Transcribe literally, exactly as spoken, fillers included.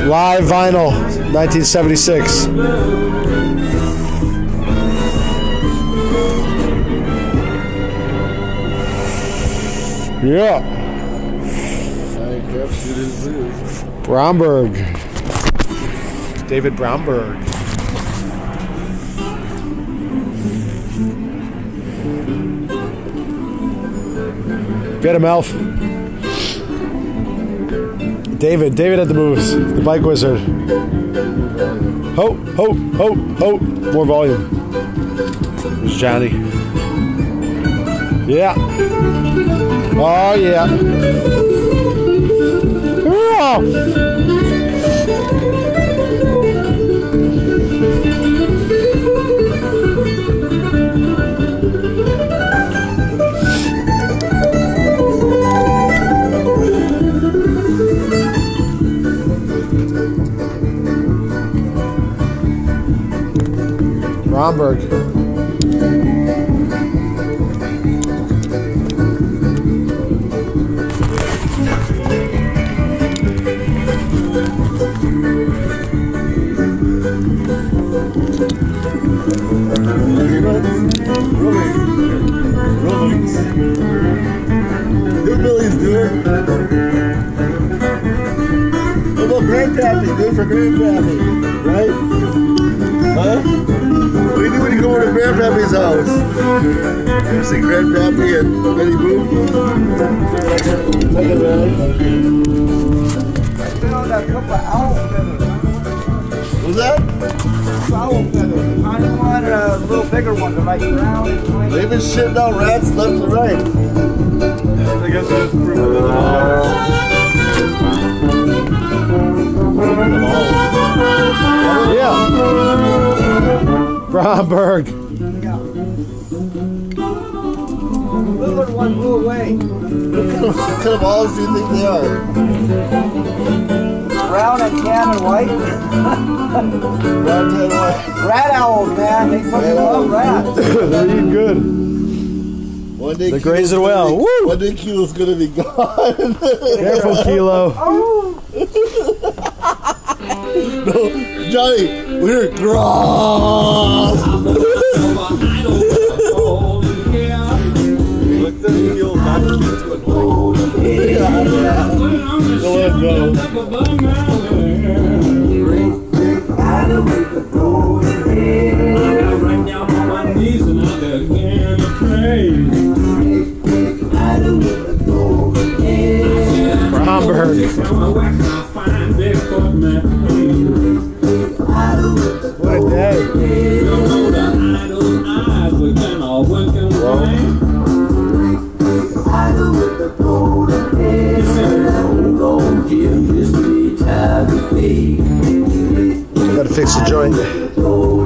Live vinyl, nineteen seventy-six. Yeah. Bromberg. David Bromberg. Get him, Elf. David. David at the moves. The bike wizard. Ho, ho, ho, ho. More volume. There's Johnny. Yeah. Oh, yeah. Oh. Bromberg. Hillbillies, dude. What about Grandpappy? Good for Grandpappy, right? Huh? What do you do when you go over to Grandpappy's house? You see Grandpappy and Betty Boop? Take it around. I found a couple of owl feathers. What's that? Owl feathers. Tiny one and a little bigger one. They're like brown. They've been shitting out rats left and right. I guess that's proof of the Yeah. Bromberg. The little one blew away. What kind of owls do you think they are? Brown and tan and white. Brown, tan, white. Rat owls, man. They fucking love rats. They're eating good. One day They're grazing well. Be, Woo! one day Kilo's gonna be gone. Careful, Kilo. Oh. No, Johnny, we're gross. Go ahead, go. Bromberg. What a day. Gotta fix the joint.